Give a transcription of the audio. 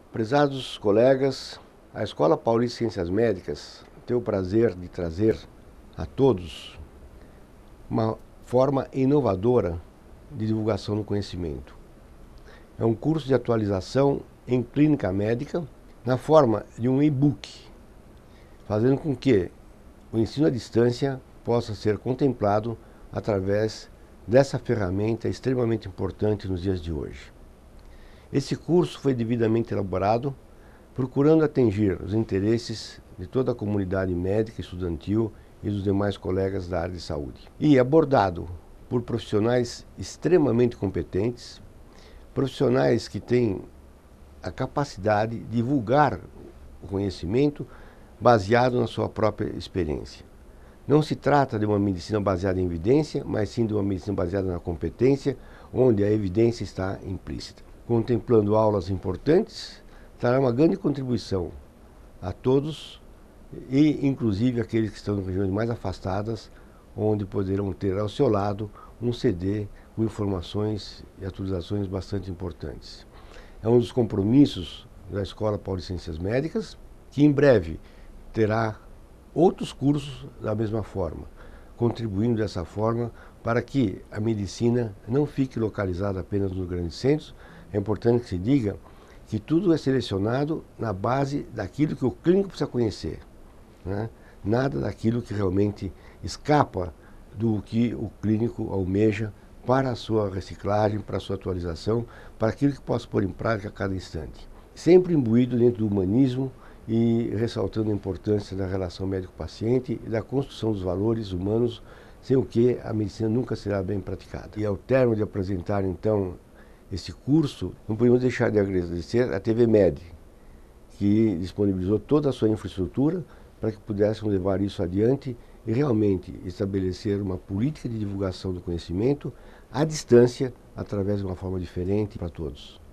Prezados colegas, a Escola Paulista de Ciências Médicas tem o prazer de trazer a todos uma forma inovadora de divulgação do conhecimento. É um curso de atualização em clínica médica na forma de um e-book, fazendo com que o ensino à distância possa ser contemplado através dessa ferramenta extremamente importante nos dias de hoje. Esse curso foi devidamente elaborado, procurando atingir os interesses de toda a comunidade médica, estudantil e dos demais colegas da área de saúde. E abordado por profissionais extremamente competentes, profissionais que têm a capacidade de divulgar o conhecimento baseado na sua própria experiência. Não se trata de uma medicina baseada em evidência, mas sim de uma medicina baseada na competência, onde a evidência está implícita. Contemplando aulas importantes, trará uma grande contribuição a todos e inclusive aqueles que estão em regiões mais afastadas, onde poderão ter ao seu lado um CD com informações e atualizações bastante importantes. É um dos compromissos da Escola Paulista de Ciências Médicas, que em breve terá outros cursos da mesma forma, contribuindo dessa forma para que a medicina não fique localizada apenas nos grandes centros. É importante que se diga que tudo é selecionado na base daquilo que o clínico precisa conhecer, né? Nada daquilo que realmente escapa do que o clínico almeja para a sua reciclagem, para a sua atualização, para aquilo que possa pôr em prática a cada instante. Sempre imbuído dentro do humanismo e ressaltando a importância da relação médico-paciente e da construção dos valores humanos, sem o que a medicina nunca será bem praticada. E ao término de apresentar, então, esse curso, não podemos deixar de agradecer a TV Med, que disponibilizou toda a sua infraestrutura para que pudéssemos levar isso adiante e realmente estabelecer uma política de divulgação do conhecimento à distância, através de uma forma diferente para todos.